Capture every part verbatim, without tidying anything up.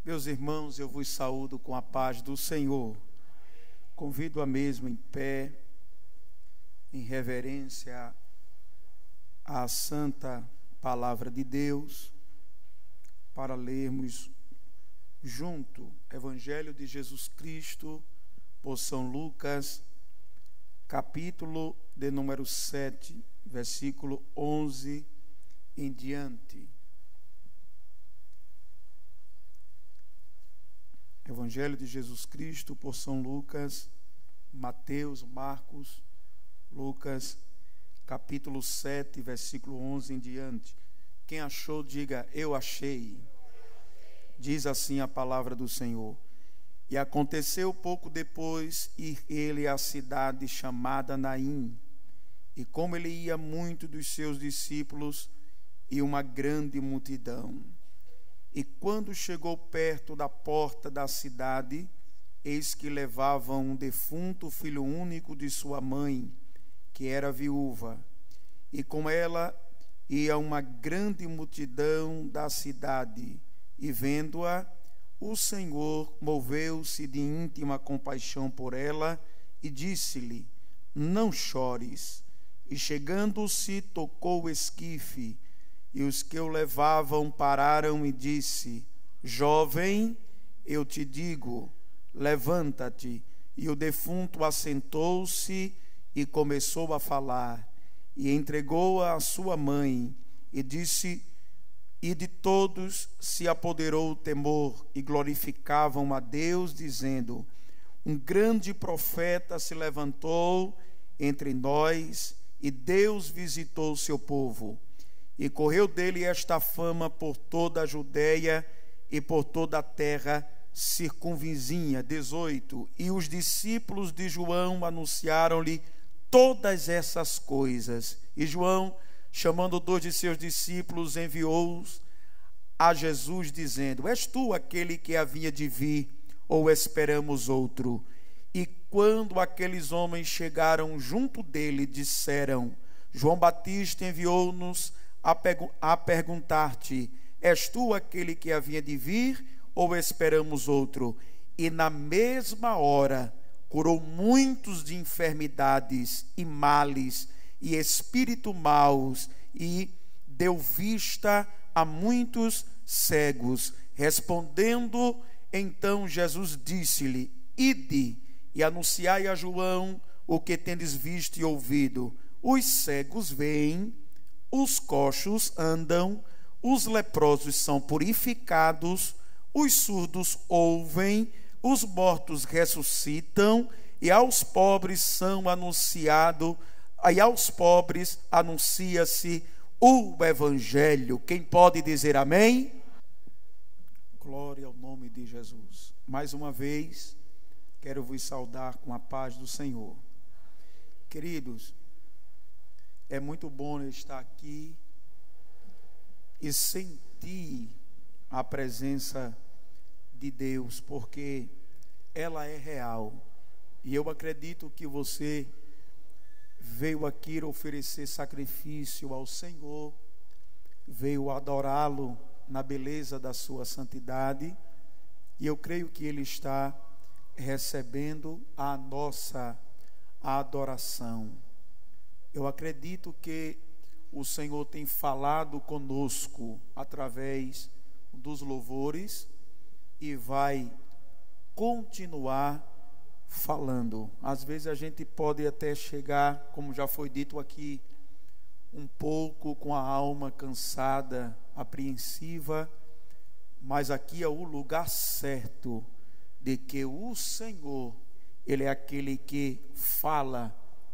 Meus irmãos, eu vos saúdo com a paz do Senhor. Convido a mesma em pé, em reverência à santa palavra de Deus, para lermos junto Evangelho de Jesus Cristo por São Lucas, capítulo de número sete, versículo onze em diante. Evangelho de Jesus Cristo por São Lucas, Mateus, Marcos, Lucas, capítulo sete, versículo onze em diante. Quem achou, diga, eu achei. Diz assim a palavra do Senhor. E aconteceu pouco depois ir ele à cidade chamada Naim, e como ele ia muito dos seus discípulos e uma grande multidão. E quando chegou perto da porta da cidade, eis que levavam um defunto filho único de sua mãe, que era viúva, e com ela ia uma grande multidão da cidade, e vendo-a, o Senhor moveu-se de íntima compaixão por ela, e disse-lhe, não chores. E chegando-se, tocou o esquife, e os que o levavam pararam e disse, jovem, eu te digo, levanta-te. E o defunto assentou-se e começou a falar, e entregou-a à sua mãe, e disse, e de todos se apoderou o temor, e glorificavam a Deus, dizendo, um grande profeta se levantou entre nós, e Deus visitou o seu povo. E correu dele esta fama por toda a Judeia e por toda a terra circunvizinha. dezoito. E os discípulos de João anunciaram-lhe todas essas coisas. E João, chamando dois de seus discípulos, enviou-os a Jesus, dizendo, és tu aquele que havia de vir, ou esperamos outro? E quando aqueles homens chegaram junto dele, disseram, João Batista enviou-nos a, pergu- a perguntar-te, és tu aquele que havia de vir, ou esperamos outro? E na mesma hora curou muitos de enfermidades e males e espíritos maus, e deu vista a muitos cegos. Respondendo, então Jesus disse-lhe, ide e anunciai a João o que tendes visto e ouvido. Os cegos veem, os coxos andam, os leprosos são purificados, os surdos ouvem, os mortos ressuscitam, e aos pobres são anunciado, e aos pobres anuncia-se o Evangelho. Quem pode dizer amém? Glória ao nome de Jesus. Mais uma vez, quero vos saudar com a paz do Senhor. Queridos, é muito bom estar aqui e sentir a presença de Deus, porque ela é real. E eu acredito que você veio aqui oferecer sacrifício ao Senhor, veio adorá-lo na beleza da sua santidade, e eu creio que Ele está recebendo a nossa adoração. Eu acredito que o Senhor tem falado conosco através dos louvores e vai continuar falando. Às vezes a gente pode até chegar, como já foi dito aqui, um pouco com a alma cansada, apreensiva, mas aqui é o lugar certo de que o Senhor, Ele é aquele que fala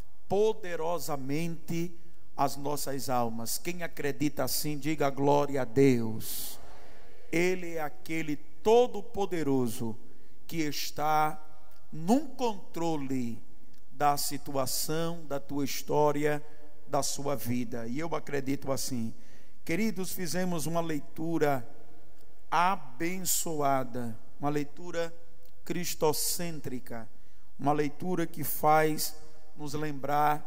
poderosamente as nossas almas. Quem acredita assim, diga glória a Deus. Ele é aquele todo-poderoso que está num controle da situação, da tua história, da sua vida. E eu acredito assim. Queridos, fizemos uma leitura abençoada, uma leitura cristocêntrica, uma leitura que faz nos lembrar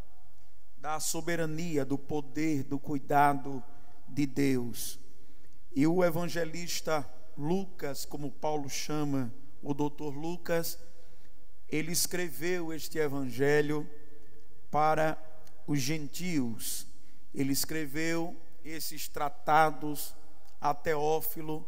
da soberania, do poder, do cuidado de Deus. E o evangelista Lucas, como Paulo chama o doutor Lucas, ele escreveu este evangelho para os gentios. Ele escreveu esses tratados a Teófilo,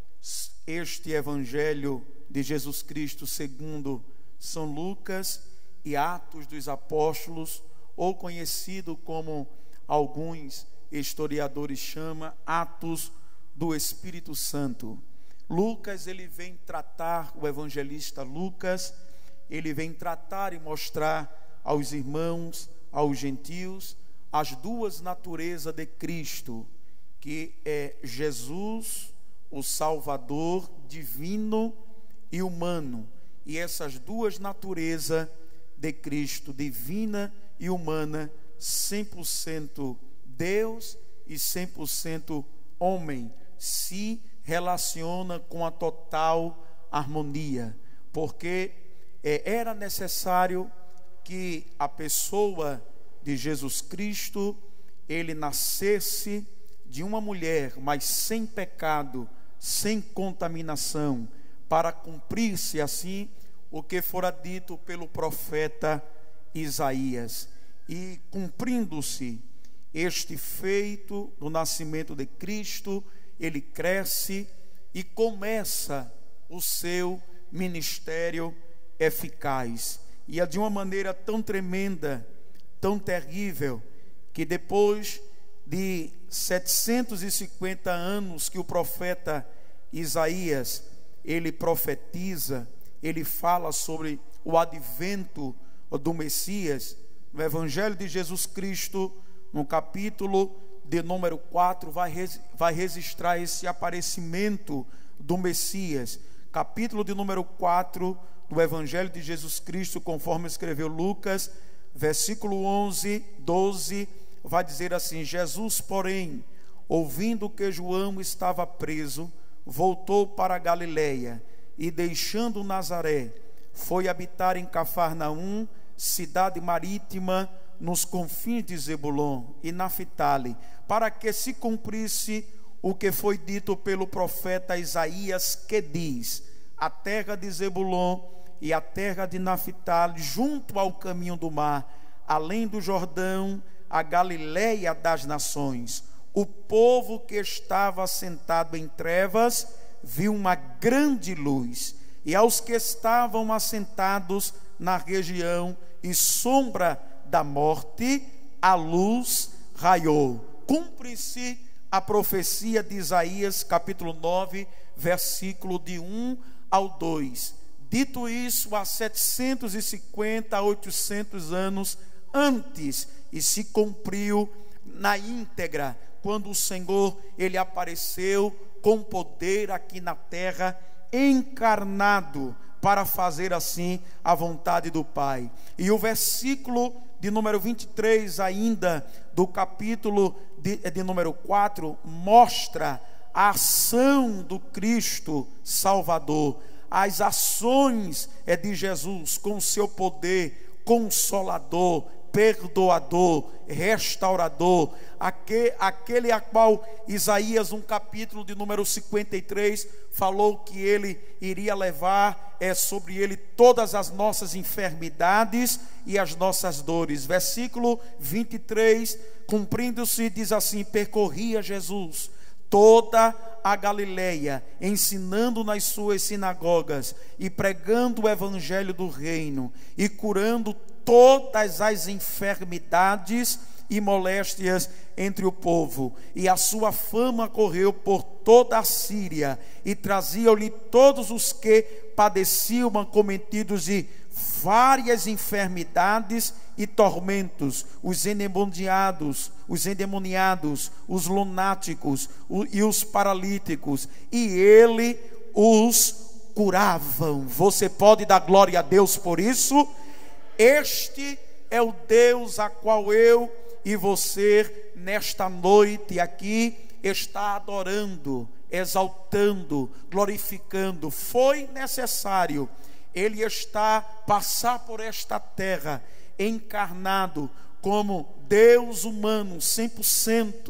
este evangelho de Jesus Cristo segundo São Lucas e Atos dos Apóstolos, ou conhecido como alguns historiadores chamam, Atos do Espírito Santo. Lucas, ele vem tratar, o evangelista Lucas, ele vem tratar e mostrar aos irmãos, aos gentios, as duas naturezas de Cristo, que é Jesus, o Salvador divino e humano. E essas duas naturezas de Cristo, divina e humana, cem por cento Deus e cem por cento homem, se relaciona com a total harmonia, porque é, era necessário que a pessoa de Jesus Cristo, ele nascesse de uma mulher, mas sem pecado, sem contaminação, para cumprir-se assim o que fora dito pelo profeta Isaías. E cumprindo-se este feito do nascimento de Cristo, ele cresce e começa o seu ministério eficaz. E é de uma maneira tão tremenda, tão terrível, que depois de setecentos e cinquenta anos que o profeta Isaías, ele profetiza, ele fala sobre o advento do Messias, no Evangelho de Jesus Cristo, no capítulo de número quatro, vai, vai registrar esse aparecimento do Messias. Capítulo de número quatro do Evangelho de Jesus Cristo, conforme escreveu Lucas, versículo onze, doze, vai dizer assim: Jesus, porém, ouvindo que João estava preso, voltou para a Galileia e, deixando Nazaré, foi habitar em Cafarnaum, cidade marítima, nos confins de Zebulon e Naphtali, para que se cumprisse o que foi dito pelo profeta Isaías, que diz: a terra de Zebulon e a terra de Naphtali, junto ao caminho do mar, além do Jordão, a Galileia das nações. O povo que estava sentado em trevas viu uma grande luz, e aos que estavam assentados na região e sombra da morte, a luz raiou. Cumpre-se a profecia de Isaías, capítulo nove, versículo de um ao dois. Dito isso, há setecentos e cinquenta a oitocentos anos antes, e se cumpriu na íntegra, quando o Senhor, ele apareceu com poder aqui na terra, encarnado, para fazer assim a vontade do Pai. E o versículo de número vinte e três ainda, do capítulo de, de número quatro, mostra a ação do Cristo Salvador, as ações é de Jesus com o seu poder consolador, perdoador, restaurador, aquele, aquele a qual Isaías, um capítulo de número cinquenta e três, falou que ele iria levar é, sobre ele todas as nossas enfermidades e as nossas dores. Versículo vinte e três, cumprindo-se, diz assim: percorria Jesus toda a Galileia, ensinando nas suas sinagogas e pregando o evangelho do reino e curando todas as enfermidades e moléstias entre o povo. E a sua fama correu por toda a Síria, e traziam-lhe todos os que padeciam acometidos de várias enfermidades e tormentos, os endemoniados, os endemoniados, os lunáticos e os paralíticos, e ele os curavam. Você pode dar glória a Deus por isso? Este é o Deus a qual eu e você nesta noite aqui está adorando, exaltando, glorificando. Foi necessário ele está passar por esta terra encarnado como Deus humano, cem por cento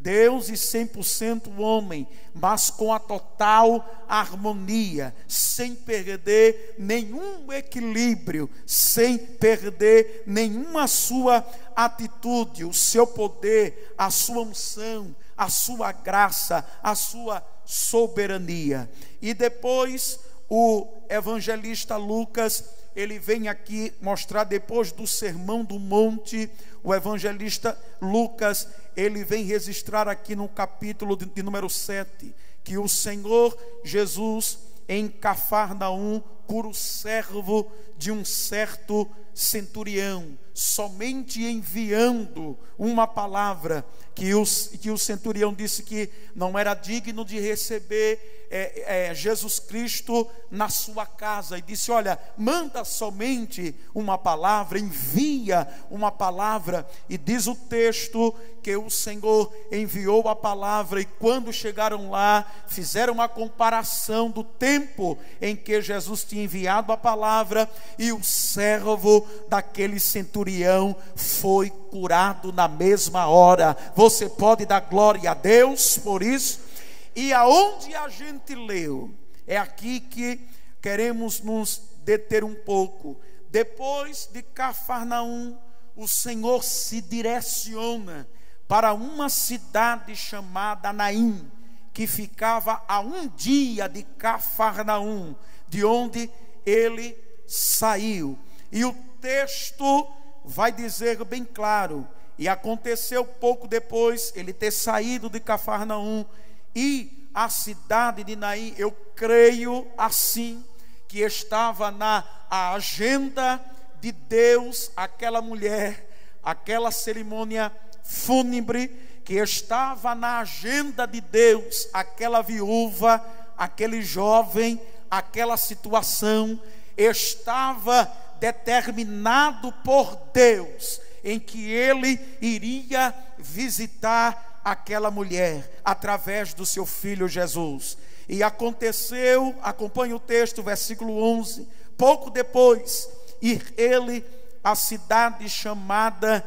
Deus e cem por cento homem, mas com a total harmonia, sem perder nenhum equilíbrio, sem perder nenhuma sua atitude, o seu poder, a sua unção, a sua graça, a sua soberania. E depois o evangelista Lucas, ele vem aqui mostrar, depois do Sermão do Monte, o evangelista Lucas, ele vem registrar aqui no capítulo de, de número sete, que o Senhor Jesus, em Cafarnaum, cura o servo de um certo centurião, somente enviando uma palavra, que, os, que o centurião disse que não era digno de receber é, é, Jesus Cristo na sua casa, e disse: olha, manda somente uma palavra, envia uma palavra. E diz o texto que o Senhor enviou a palavra, e quando chegaram lá, fizeram uma comparação do tempo em que Jesus tinha enviado a palavra, e o servo daquele centurião foi curado na mesma hora. Você pode dar glória a Deus por isso? E aonde a gente leu, é aqui que queremos nos deter um pouco. Depois de Cafarnaum, o Senhor se direciona para uma cidade chamada Naim, que ficava a um dia de Cafarnaum, de onde ele saiu. E o texto vai dizer bem claro: e aconteceu pouco depois ele ter saído de Cafarnaum e a cidade de Naim, eu creio assim, que estava na agenda de Deus aquela mulher, aquela cerimônia fúnebre, que estava na agenda de Deus aquela viúva, aquele jovem, aquela situação, estava determinado por Deus em que ele iria visitar aquela mulher através do seu filho Jesus. E aconteceu, acompanhe o texto, versículo onze, pouco depois, ir ele à cidade chamada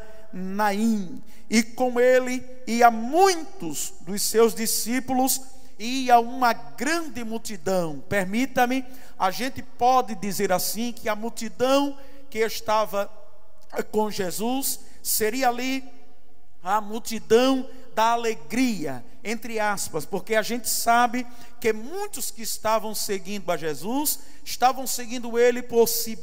Naim, e com ele ia muitos dos seus discípulos, e ia uma grande multidão. Permita-me, a gente pode dizer assim, que a multidão que estava com Jesus seria ali a multidão da alegria, entre aspas, porque a gente sabe que muitos que estavam seguindo a Jesus, estavam seguindo ele por se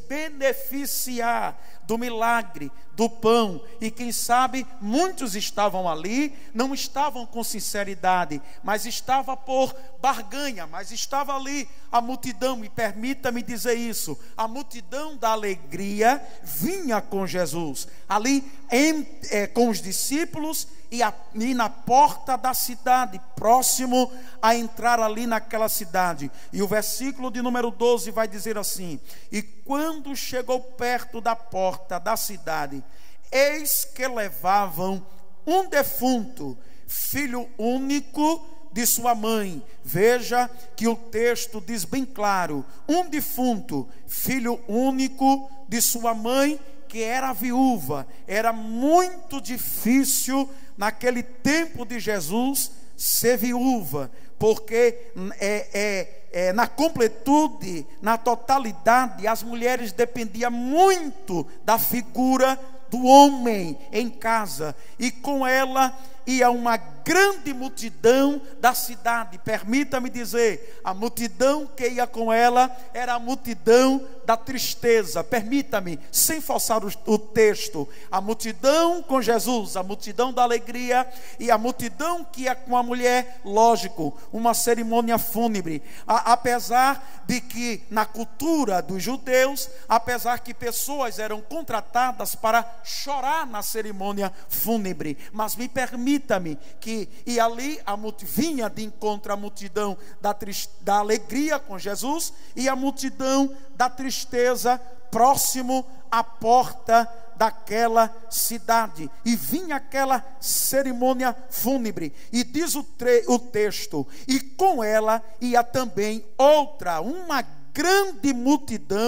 beneficiar do milagre, do pão, e quem sabe muitos estavam ali, não estavam com sinceridade, mas estava por barganha, mas estava ali a multidão, e permita-me dizer isso, a multidão da alegria vinha com Jesus, ali em, é, com os discípulos, e, a, e na porta da cidade, próximo a entrar ali naquela cidade. E o versículo de número doze vai dizer assim: e quando chegou perto da porta da cidade, eis que levavam um defunto, filho único de sua mãe. Veja que o texto diz bem claro: um defunto, filho único de sua mãe, que era viúva. Era muito difícil naquele tempo de Jesus ser viúva, porque é, é, é, na completude, na totalidade, as mulheres dependiam muito da figura do homem em casa, e com ela ia uma grande multidão da cidade. Permita-me dizer, a multidão que ia com ela era a multidão da tristeza. Permita-me, sem forçar o, o texto, a multidão com Jesus, a multidão da alegria, e a multidão que ia com a mulher, lógico, uma cerimônia fúnebre. A, apesar de que na cultura dos judeus, apesar que pessoas eram contratadas para chorar na cerimônia fúnebre, mas me permita-me que e ali a multi, vinha de encontro à multidão da, da alegria com Jesus, e a multidão da tristeza próximo à porta daquela cidade, e vinha aquela cerimônia fúnebre, e diz o, tre, o texto, e com ela ia também outra, uma grande multidão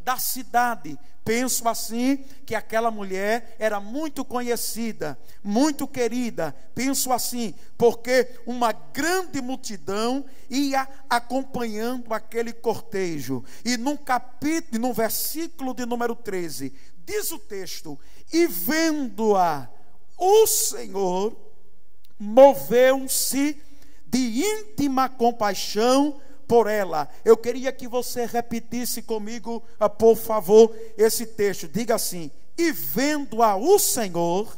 da cidade. Penso assim, que aquela mulher era muito conhecida, muito querida. Penso assim, porque uma grande multidão ia acompanhando aquele cortejo. E num capítulo, no versículo de número treze, diz o texto: e vendo-a, o Senhor moveu-se de íntima compaixão por ela. Eu queria que você repetisse comigo, por favor, esse texto. Diga assim: e vendo-a o Senhor,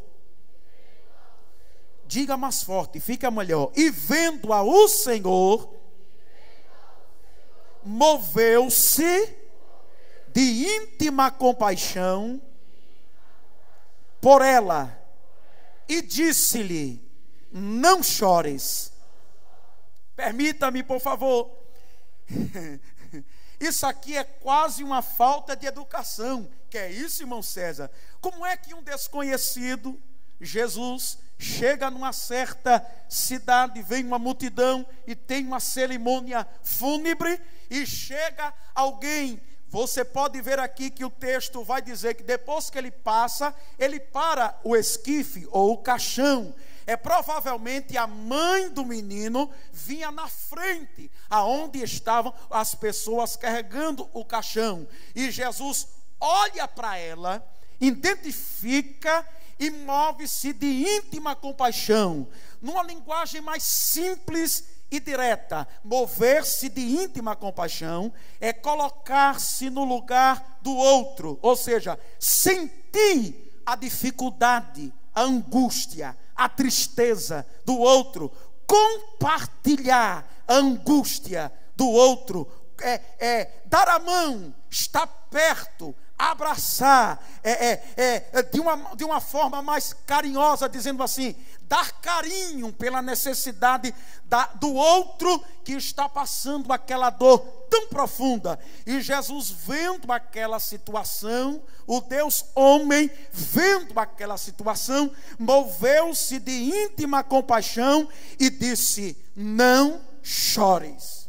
diga mais forte, fica melhor. E vendo-a o Senhor, moveu-se de íntima compaixão por ela e disse-lhe: não chores. Permita-me, por favor. Isso aqui é quase uma falta de educação. Que é isso, irmão César? Como é que um desconhecido, Jesus, chega numa certa cidade, vem uma multidão e tem uma cerimônia fúnebre, e chega alguém? Você pode ver aqui que o texto vai dizer que depois que ele passa, ele para o esquife ou o caixão. É provavelmente a mãe do menino vinha na frente, aonde estavam as pessoas carregando o caixão. E Jesus olha para ela, identifica e move-se de íntima compaixão. Numa linguagem mais simples e direta, mover-se de íntima compaixão é colocar-se no lugar do outro, ou seja, sentir a dificuldade, a angústia, a tristeza do outro, compartilhar a angústia do outro, é, é, dar a mão, estar perto, abraçar, é, é, é, de, uma, de uma forma mais carinhosa, dizendo assim, dar carinho pela necessidade da, do outro que está passando aquela dor tão profunda. E Jesus, vendo aquela situação, o Deus homem, vendo aquela situação, moveu-se de íntima compaixão e disse: não chores.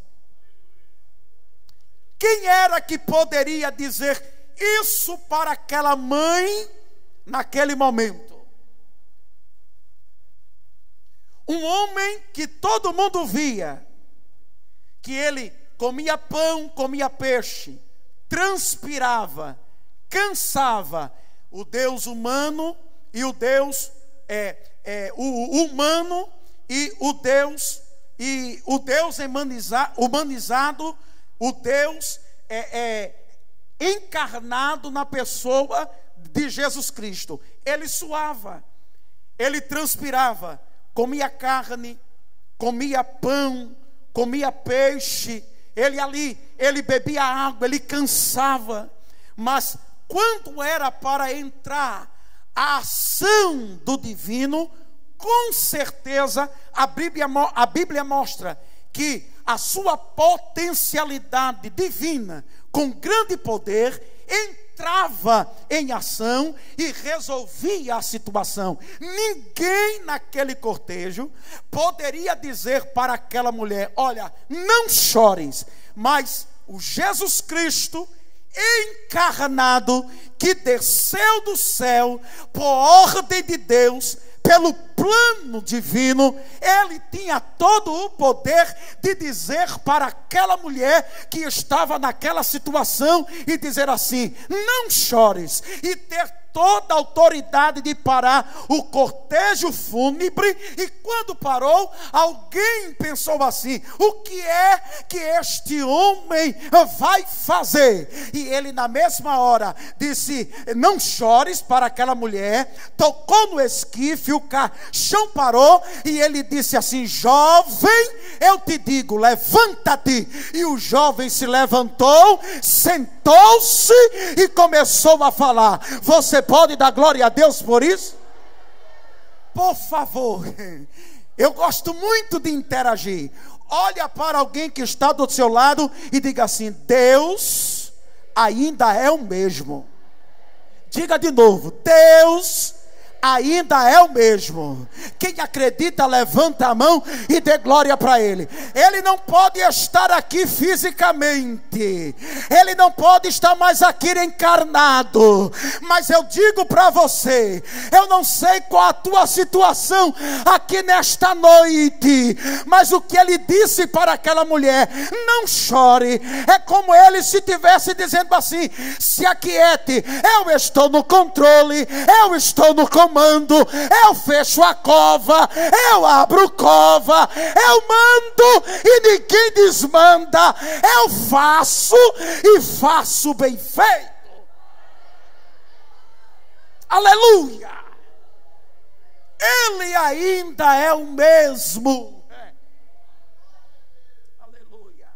Quem era que poderia dizer isso para aquela mãe naquele momento? Um homem que todo mundo via, que ele comia pão, comia peixe, transpirava, cansava. O Deus humano e o Deus é, é, o humano e o Deus e o Deus humaniza, humanizado, o Deus é, é, encarnado na pessoa de Jesus Cristo. Ele suava, ele transpirava, comia carne, comia pão, comia peixe, ele ali, ele bebia água, ele cansava. Mas quando era para entrar a ação do divino, com certeza a Bíblia, a Bíblia mostra que a sua potencialidade divina, com grande poder, entrava em ação e resolvia a situação. Ninguém naquele cortejo poderia dizer para aquela mulher: olha, não chores. Mas o Jesus Cristo encarnado, que desceu do céu por ordem de Deus, pelo plano divino, ele tinha todo o poder de dizer para aquela mulher que estava naquela situação e dizer assim: não chores, e ter toda a autoridade de parar o cortejo fúnebre. E quando parou, alguém pensou assim: o que é que este homem vai fazer? E ele na mesma hora disse: não chores, para aquela mulher, tocou no esquife, o caixão parou, e ele disse assim: jovem, eu te digo, levanta-te. E o jovem se levantou, sentou-se e começou a falar. Você pode dar glória a Deus por isso? Por favor, eu gosto muito de interagir. Olha para alguém que está do seu lado e diga assim: Deus ainda é o mesmo. Diga de novo: Deus ainda é o mesmo. Quem acredita, levanta a mão e dê glória para Ele. Ele não pode estar aqui fisicamente, Ele não pode estar mais aqui encarnado, mas eu digo para você, eu não sei qual a tua situação aqui nesta noite, mas o que Ele disse para aquela mulher: não chore. É como Ele se estivesse dizendo assim: se aquiete, eu estou no controle, eu estou no comando, eu fecho a cova, eu abro cova, eu mando e ninguém desmanda, eu faço e faço bem feito. Aleluia! Ele ainda é o mesmo. É. Aleluia!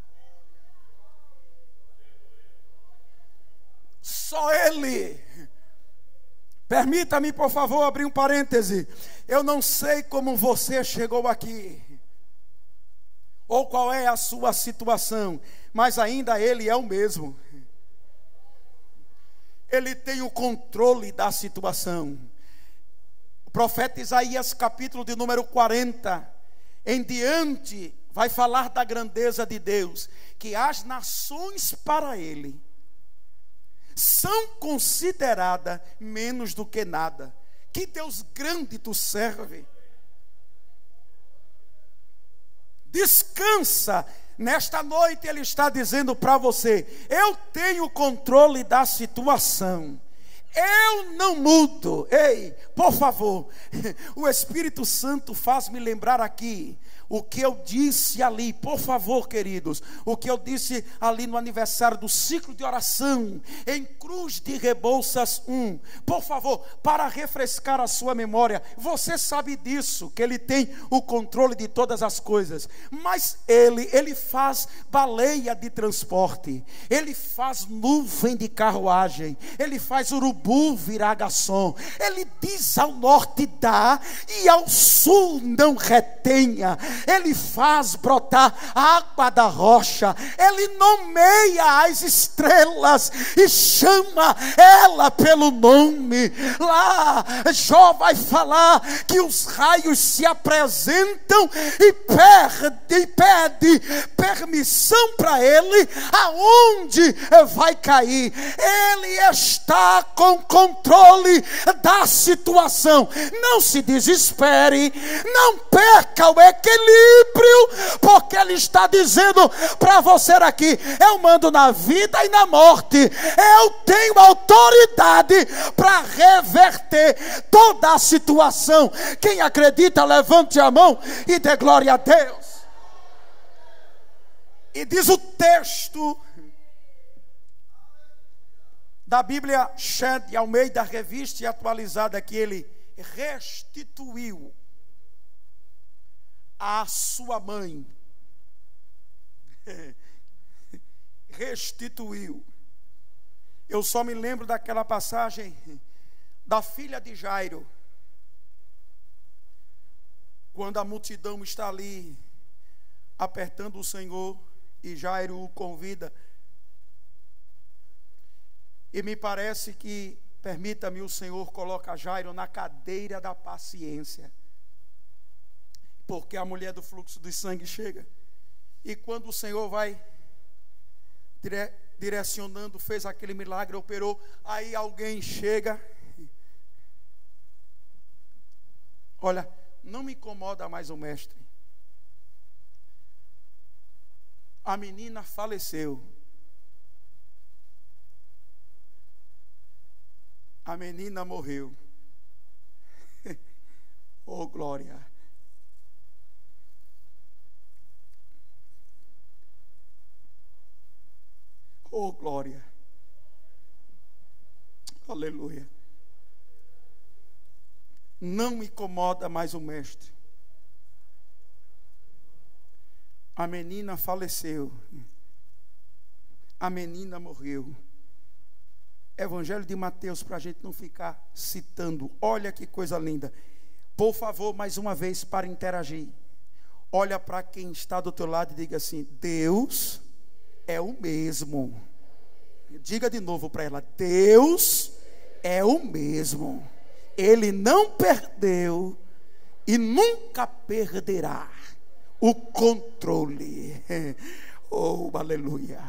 Só Ele. Permita-me, por favor, abrir um parêntese. Eu não sei como você chegou aqui, ou qual é a sua situação, mas ainda Ele é o mesmo. Ele tem o controle da situação. O profeta Isaías, capítulo de número quarenta, em diante, vai falar da grandeza de Deus, que as nações para Ele são consideradas menos do que nada. Que Deus grande tu serve. Descansa. Nesta noite Ele está dizendo para você: eu tenho o controle da situação, eu não mudo. Ei, por favor, o Espírito Santo faz-me lembrar aqui o que eu disse ali, por favor, queridos, o que eu disse ali no aniversário do ciclo de oração em Cruz de Rebouças um, por favor, para refrescar a sua memória. Você sabe disso, que Ele tem o controle de todas as coisas, mas Ele, Ele faz baleia de transporte, Ele faz nuvem de carruagem, Ele faz urubu virar garçom, Ele diz ao norte dá e ao sul não retenha, Ele faz brotar água da rocha, Ele nomeia as estrelas e chama ela pelo nome. Lá Jó vai falar que os raios se apresentam e perde, e pede permissão para ele aonde vai cair. Ele está com controle da situação. Não se desespere, não perca o equilíbrio, porque Ele está dizendo para você aqui: eu mando na vida e na morte, eu tenho autoridade para reverter toda a situação. Quem acredita, levante a mão e dê glória a Deus. E diz o texto da Bíblia Shed Almeida, revista e atualizada, que Ele restituiu a sua mãe. Restituiu. Eu só me lembro daquela passagem da filha de Jairo, quando a multidão está ali apertando o Senhor e Jairo o convida. E me parece que, permita-me, o Senhor coloca Jairo na cadeira da paciência, porque a mulher do fluxo de sangue chega. E quando o Senhor vai dire, direcionando, fez aquele milagre, operou, aí alguém chega. Olha, não me incomoda mais o mestre. A menina faleceu. A menina morreu. Oh, glória. Oh, glória. Aleluia. Não me incomoda mais o mestre. A menina faleceu. A menina morreu. Evangelho de Mateus, para a gente não ficar citando. Olha que coisa linda. Por favor, mais uma vez, para interagir, olha para quem está do teu lado e diga assim: Deus é o mesmo. Diga de novo para ela: Deus é o mesmo. Ele não perdeu e nunca perderá o controle. Oh, aleluia.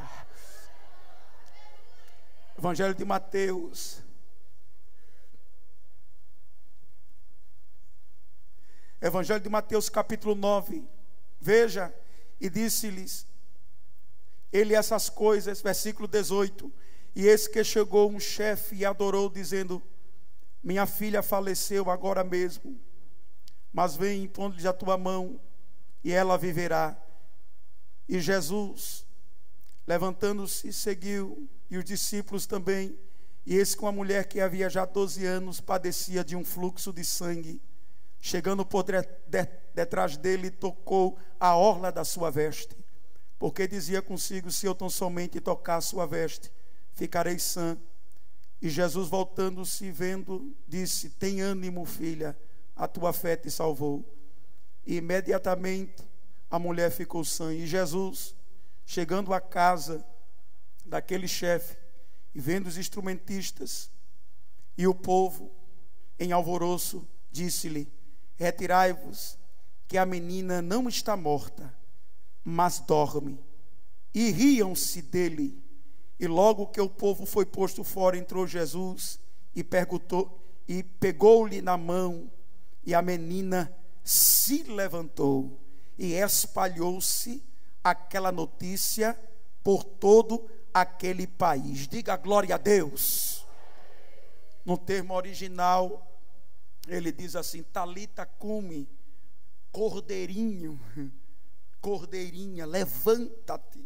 Evangelho de Mateus. Evangelho de Mateus, capítulo nove. Veja, e disse-lhes ele essas coisas, versículo dezoito. E eis que chegou um chefe e adorou, dizendo: minha filha faleceu agora mesmo, mas vem, impondo-lhe a tua mão, e ela viverá. E Jesus, levantando-se, seguiu, e os discípulos também. E eis que uma mulher que havia já doze anos padecia de um fluxo de sangue, chegando por detrás dele, tocou a orla da sua veste, porque dizia consigo: se eu tão somente tocar a sua veste, ficarei sã. E Jesus, voltando-se, vendo, disse: tem ânimo, filha, a tua fé te salvou. E imediatamente a mulher ficou sã. E Jesus, chegando à casa daquele chefe, e vendo os instrumentistas e o povo em alvoroço, disse-lhe: retirai-vos, que a menina não está morta, mas dorme. E riam-se dele. E logo que o povo foi posto fora, entrou Jesus e perguntou, e pegou-lhe na mão, e a menina se levantou, e espalhou-se aquela notícia por todo aquele país. Diga glória a Deus. No termo original, ele diz assim: Talita cumi, cordeirinho, cordeirinha, levanta-te.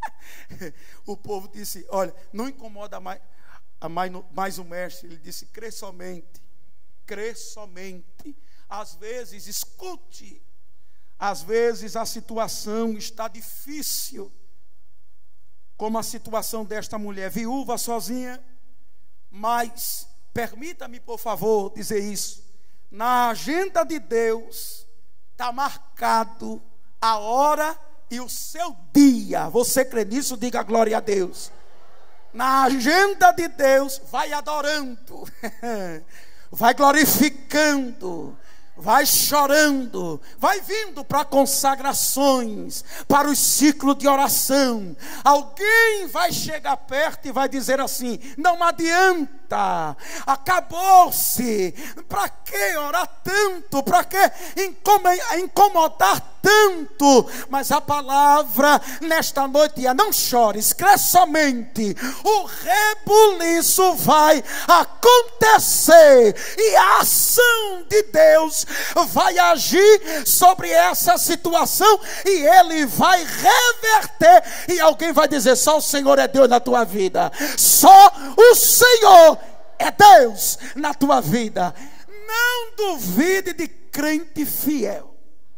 O povo disse: olha, não incomoda mais, mais, mais o mestre. Ele disse: crê somente, crê somente. Às vezes, escute, às vezes a situação está difícil, como a situação desta mulher, viúva, sozinha. Mas permita-me, por favor, dizer isso: na agenda de Deus está marcado a hora e o seu dia. Você crê nisso? Diga glória a Deus. Na agenda de Deus, vai adorando, vai glorificando, vai chorando, vai vindo para consagrações, para os ciclos de oração. Alguém vai chegar perto e vai dizer assim: não adianta, acabou-se. Para que orar tanto? Para que incomodar tanto? Mas a palavra nesta noite é: não chores, crê somente. O rebuliço vai acontecer e a ação de Deus vai agir sobre essa situação, e Ele vai reverter. E alguém vai dizer: só o Senhor é Deus na tua vida. Só o Senhor é Deus na tua vida. Não duvide de crente fiel,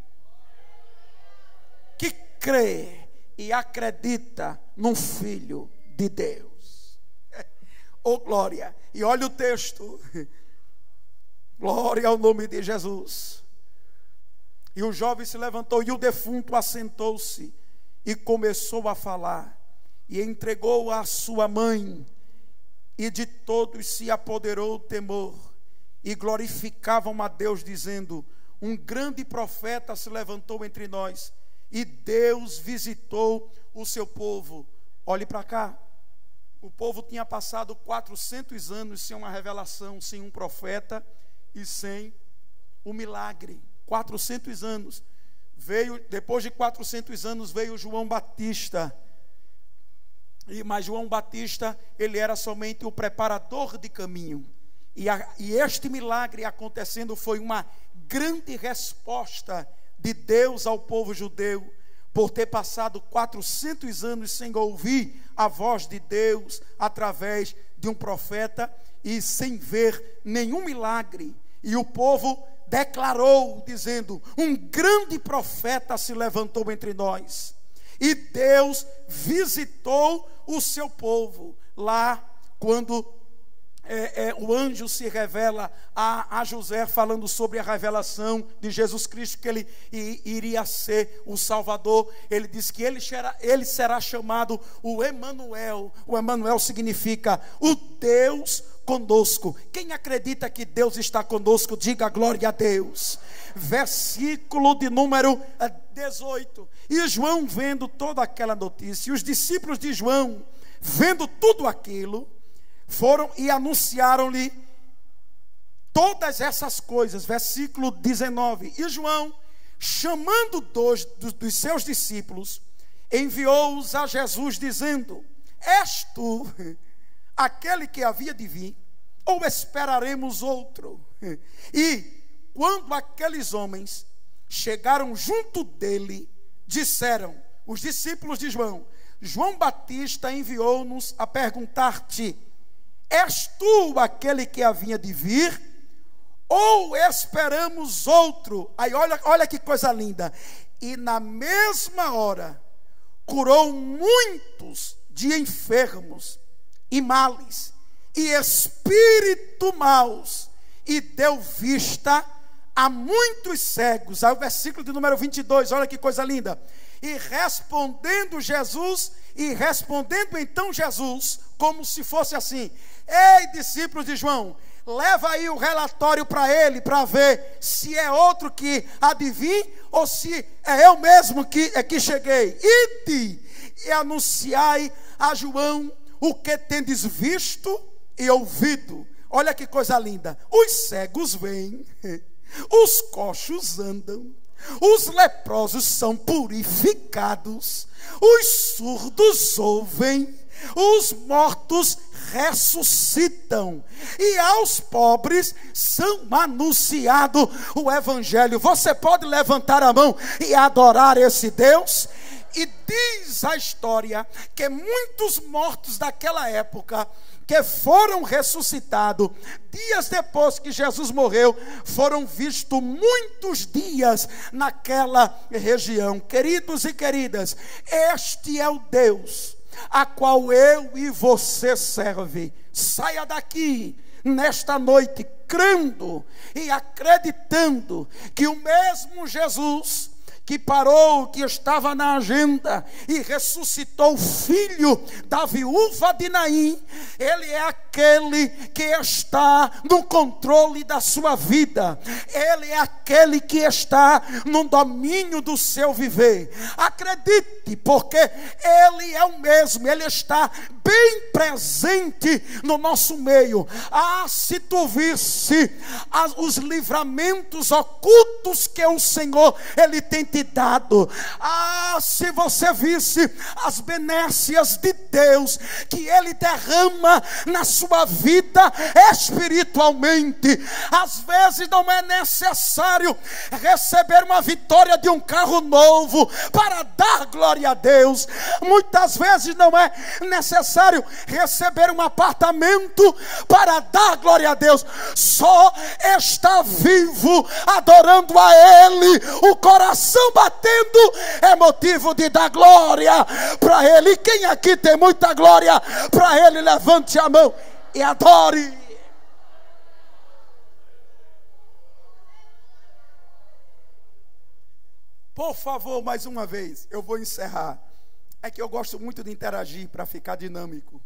que crê e acredita num Filho de Deus. Oh glória! E olha o texto. Glória ao nome de Jesus. E o jovem se levantou, e o defunto assentou-se e começou a falar, e entregou a sua mãe. E de todos se apoderou o temor, e glorificavam a Deus, dizendo: um grande profeta se levantou entre nós, e Deus visitou o seu povo. Olhe para cá. O povo tinha passado quatrocentos anos sem uma revelação, sem um profeta e sem o milagre. quatrocentos anos. Veio, depois de quatrocentos anos, veio João Batista. E, mas João Batista, ele era somente o preparador de caminho. E, a, e este milagre acontecendo foi uma grande resposta de Deus ao povo judeu, por ter passado quatrocentos anos sem ouvir a voz de Deus através de um profeta e sem ver nenhum milagre. E o povo declarou, dizendo: um grande profeta se levantou entre nós. E Deus visitou o seu povo lá, quando É, é, o anjo se revela a, a José, falando sobre a revelação de Jesus Cristo, que ele i, iria ser o Salvador. Ele diz que ele será, ele será chamado o Emanuel. O Emanuel significa o Deus conosco. Quem acredita que Deus está conosco, diga glória a Deus. Versículo de número dezoito. E João, vendo toda aquela notícia, e os discípulos de João, vendo tudo aquilo, foram e anunciaram-lhe todas essas coisas. Versículo dezenove. E João, chamando dois dos, dos seus discípulos, enviou-os a Jesus, dizendo: És tu aquele que havia de vir, ou esperaremos outro? E quando aqueles homens chegaram junto dele, disseram, os discípulos de João: João Batista enviou-nos a perguntar-te: És tu aquele que havia de vir, ou esperamos outro? Aí olha, olha que coisa linda. E na mesma hora curou muitos de enfermos e males e espíritos maus, e deu vista a muitos cegos. Aí o versículo de número vinte e dois, olha que coisa linda. E respondendo Jesus, e respondendo então Jesus, como se fosse assim: Ei, discípulos de João, leva aí o relatório para ele, para ver se é outro que há de vir, ou se é eu mesmo que, é que cheguei. Ide e anunciai a João o que tendes visto e ouvido. Olha que coisa linda. Os cegos vêm, os coxos andam, os leprosos são purificados, os surdos ouvem, os mortos ressuscitam, e aos pobres são anunciado o evangelho. Você pode levantar a mão e adorar esse Deus? E diz a história que muitos mortos daquela época, que foram ressuscitados, dias depois que Jesus morreu, foram vistos muitos dias naquela região. Queridos e queridas, este é o Deus a qual eu e você serve. Saia daqui nesta noite crendo e acreditando que o mesmo Jesus que parou, que estava na agenda e ressuscitou o filho da viúva de Naim, ele é aquele que está no controle da sua vida, ele é aquele que está no domínio do seu viver. Acredite, porque ele é o mesmo, ele está bem presente no nosso meio. Ah, se tu visse as, os livramentos ocultos que o Senhor, ele tem te dado. Ah, se você visse as benécias de Deus que ele derrama na sua vida espiritualmente. Às vezes não é necessário receber uma vitória de um carro novo para dar glória a Deus. Muitas vezes não é necessário receber um apartamento para dar glória a Deus. Só está vivo, adorando a Ele, o coração batendo, é motivo de dar glória para Ele. Quem aqui tem muita glória para Ele, levante a mão e adore. Por favor, mais uma vez, eu vou encerrar. É que eu gosto muito de interagir para ficar dinâmico.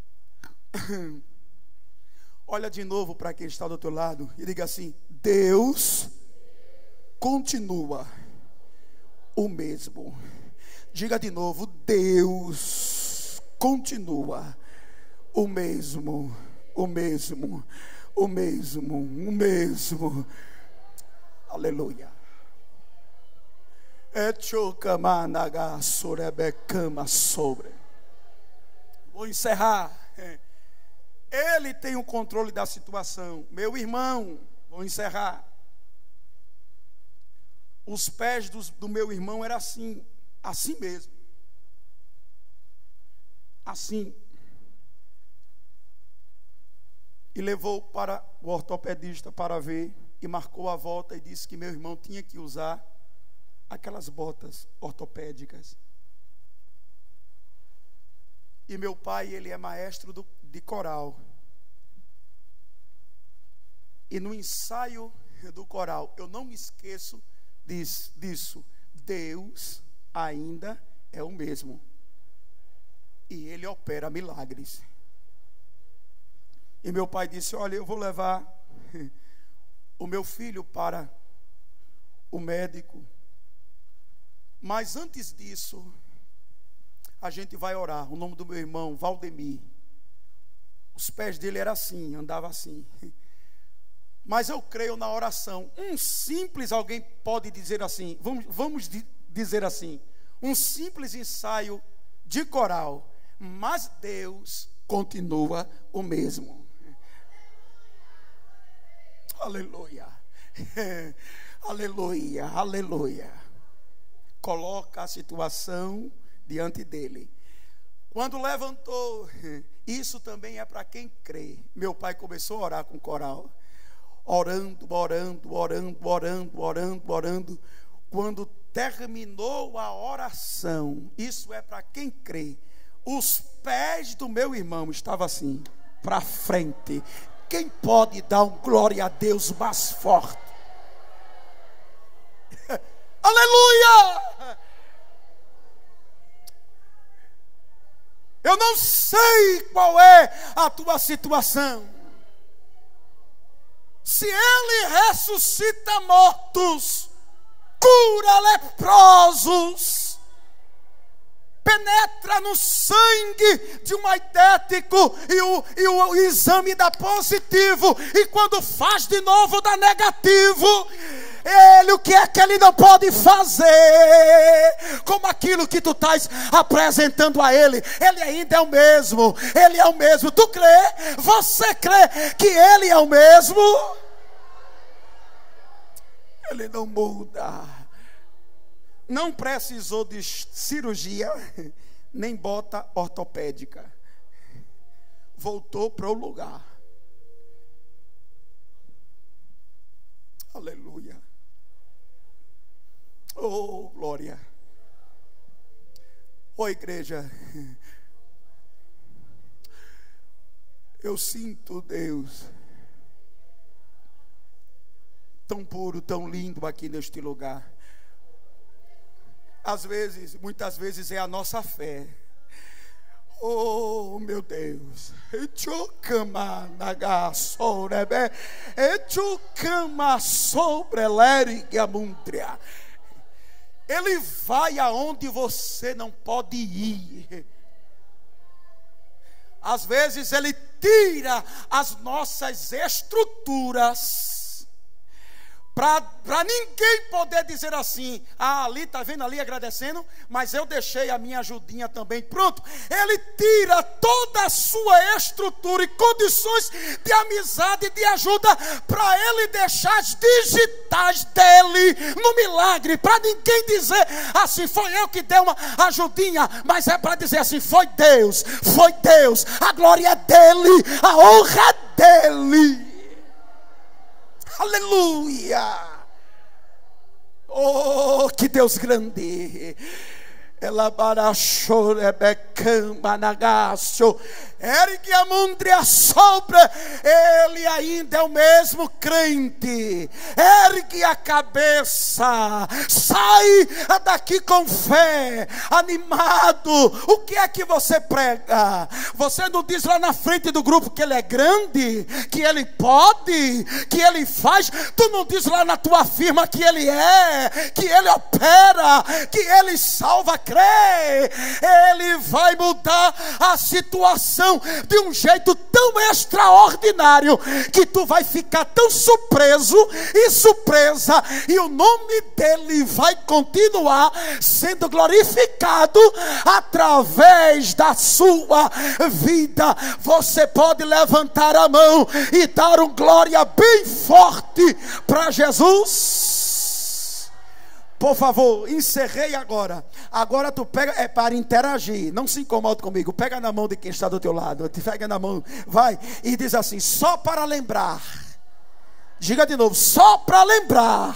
Olha de novo para quem está do outro lado e diga assim: Deus continua o mesmo. Diga de novo: Deus continua o mesmo, o mesmo, o mesmo, o mesmo. Aleluia. Vou encerrar. Ele tem o controle da situação. Meu irmão, vou encerrar. Os pés do, do meu irmão eram assim, assim mesmo. Assim. E levou para o ortopedista para ver, e marcou a volta e disse que meu irmão tinha que usar aquelas botas ortopédicas. E meu pai, ele é maestro do, de coral. E no ensaio do coral, eu não me esqueço disso, disso. Deus ainda é o mesmo. E Ele opera milagres. E meu pai disse: olha, eu vou levar o meu filho para o médico. Mas antes disso, a gente vai orar. O nome do meu irmão, Valdemir. Os pés dele eram assim, andava assim. Mas eu creio na oração. Um simples, alguém pode dizer assim, vamos, vamos dizer assim, um simples ensaio de coral, mas Deus continua o mesmo. Aleluia. Aleluia, aleluia. Coloca a situação diante dele. Quando levantou, isso também é para quem crê. Meu pai começou a orar com o coral. Orando, orando, orando, orando, orando, orando. Quando terminou a oração, isso é para quem crê, os pés do meu irmão estavam assim, para frente. Quem pode dar um glória a Deus mais forte? Aleluia! Eu não sei qual é a tua situação. Se Ele ressuscita mortos, cura leprosos, penetra no sangue de um aidético e o, e o exame dá positivo, e quando faz de novo dá negativo. Ele, o que é que Ele não pode fazer? Como aquilo que tu estás apresentando a Ele. Ele ainda é o mesmo. Ele é o mesmo. Tu crê? Você crê que Ele é o mesmo? Ele não muda. Não precisou de cirurgia, nem bota ortopédica. Voltou para o lugar. Aleluia. Oh, glória. Oh, igreja, eu sinto Deus tão puro, tão lindo aqui neste lugar. Às vezes, muitas vezes é a nossa fé. Oh, meu Deus. Ele vai aonde você não pode ir. Às vezes Ele tira as nossas estruturas para ninguém poder dizer assim: ah, ali, está vendo ali agradecendo, mas eu deixei a minha ajudinha também. Pronto, Ele tira toda a sua estrutura e condições de amizade e de ajuda, para Ele deixar as digitais dele no milagre, para ninguém dizer assim: foi eu que dei uma ajudinha, mas é para dizer assim: foi Deus, foi Deus, a glória é dele, a honra é dele. Aleluia! Oh, que Deus grande! Ela barachou, rebecamba, nagaço, ergue a mundria sobre. Ele ainda é o mesmo crente. Ergue a cabeça, sai daqui com fé, animado. O que é que você prega? Você não diz lá na frente do grupo que Ele é grande, que Ele pode, que Ele faz. Tu não diz lá na tua firma que Ele é, que Ele opera, que Ele salva. Ele vai mudar a situação de um jeito tão extraordinário que tu vai ficar tão surpreso e surpresa, e o nome dele vai continuar sendo glorificado através da sua vida. Você pode levantar a mão e dar um glória bem forte para Jesus. Por favor, encerrei agora. Agora tu pega, é para interagir. Não se incomode comigo. Pega na mão de quem está do teu lado. Te pega na mão, vai e diz assim: só para lembrar. Diga de novo: só para lembrar.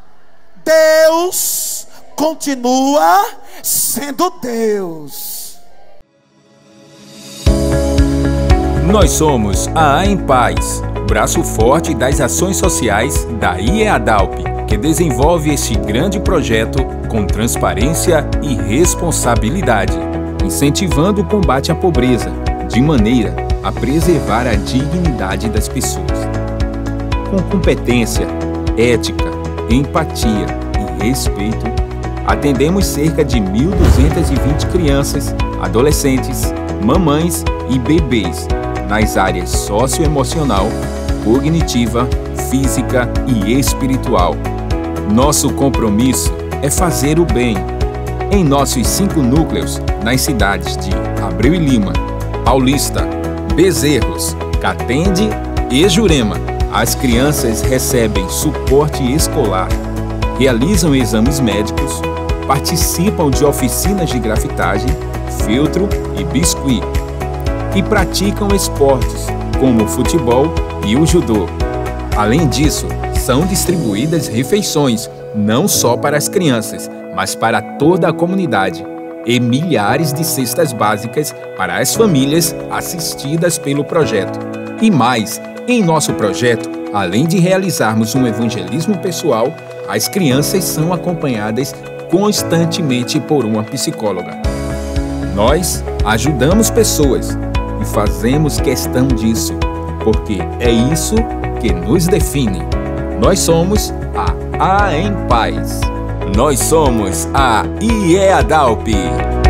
Deus continua sendo Deus. Nós somos a Em Paz. braço forte das ações sociais da IEADALP, que desenvolve este grande projeto com transparência e responsabilidade, incentivando o combate à pobreza, de maneira a preservar a dignidade das pessoas. Com competência, ética, empatia e respeito, atendemos cerca de mil duzentas e vinte crianças, adolescentes, mamães e bebês nas áreas socioemocional, cognitiva, física e espiritual. Nosso compromisso é fazer o bem. Em nossos cinco núcleos, nas cidades de Abreu e Lima, Paulista, Bezerros, Catende e Jurema, as crianças recebem suporte escolar, realizam exames médicos, participam de oficinas de grafitagem, feltro e biscuit e praticam esportes como o futebol e o judô. Além disso, são distribuídas refeições não só para as crianças, mas para toda a comunidade, e milhares de cestas básicas para as famílias assistidas pelo projeto. E mais, em nosso projeto, além de realizarmos um evangelismo pessoal, as crianças são acompanhadas constantemente por uma psicóloga. Nós ajudamos pessoas e fazemos questão disso, porque é isso que nos define. Nós somos a A Em Paz. Nós somos a IEADALP.